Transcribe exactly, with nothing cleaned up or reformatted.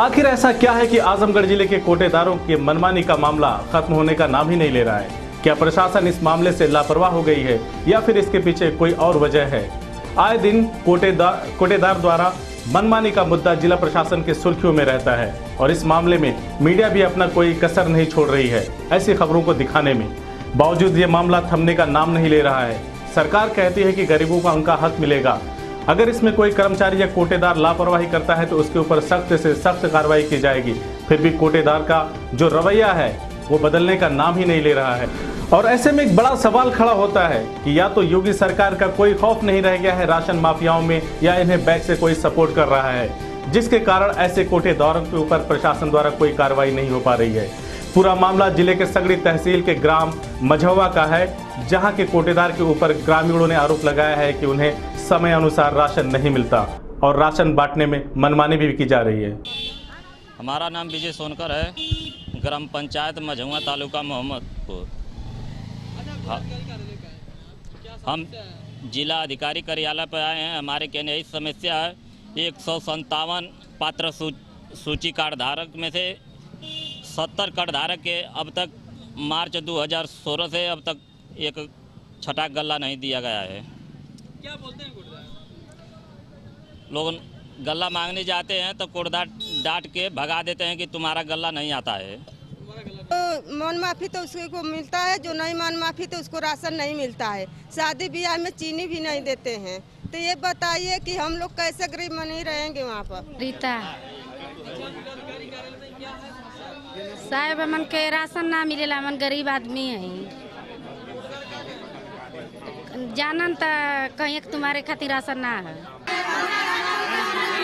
आखिर ऐसा क्या है कि आजमगढ़ जिले के कोटेदारों के मनमानी का मामला खत्म होने का नाम ही नहीं ले रहा है? क्या प्रशासन इस मामले से लापरवाह हो गई है या फिर इसके पीछे कोई और वजह है? आए दिन कोटेदार कोटेदार द्वारा मनमानी का मुद्दा जिला प्रशासन के सुर्खियों में रहता है और इस मामले में मीडिया भी अपना कोई कसर नहीं छोड़ रही है ऐसी खबरों को दिखाने में। बावजूद ये मामला थमने का नाम नहीं ले रहा है। सरकार कहती है कि गरीबों का उनका हक मिलेगा। अगर इसमें कोई कर्मचारी या कोटेदार लापरवाही करता है तो उसके ऊपर सख्त से सख्त कार्रवाई की जाएगी। फिर भी कोटेदार का जो रवैया है वो बदलने का नाम ही नहीं ले रहा है। और ऐसे में एक बड़ा सवाल खड़ा होता है कि या तो योगी सरकार का कोई खौफ नहीं रह गया है राशन माफियाओं में, या इन्हें बैक से कोई सपोर्ट कर रहा है, जिसके कारण ऐसे कोटेदारों के ऊपर प्रशासन द्वारा कोई कार्रवाई नहीं हो पा रही है। पूरा मामला जिले के सगड़ी तहसील के ग्राम मझौवा का है, जहां के कोटेदार के ऊपर ग्रामीणों ने आरोप लगाया है कि उन्हें समय अनुसार राशन नहीं मिलता और राशन बांटने में मनमानी भी की जा रही है। हमारा नाम विजय सोनकर है, ग्राम पंचायत मझौवा, तालुका मोहम्मदपुर। हम जिला अधिकारी कार्यालय पर आए हैं। हमारे कहने यही समस्या है, एक सौ संतावन पात्र सू, सूची कार्ड धारक में से सत्तर कार्ड धारक के अब तक मार्च दो हज़ार सोलह से अब तक एक छठा गल्ला नहीं दिया गया है। क्या बोलते हैं कोटदार? लोग गल्ला मांगने जाते हैं तो कोटदार डांट के भगा देते हैं कि तुम्हारा गल्ला नहीं आता है। तो मन माफी तो उसको मिलता है, जो नहीं मन माफी तो उसको राशन नहीं मिलता है। शादी ब्याह में चीनी भी नहीं देते हैं। तो ये बताइए कि हम लोग कैसे गरीब मनी रहेंगे वहाँ पर। रीता साहेब, मन के राशन ना मिलेला, मन गरीब आदमी है। जानन त कहीं तुम्हारे खातिर राशन ना है।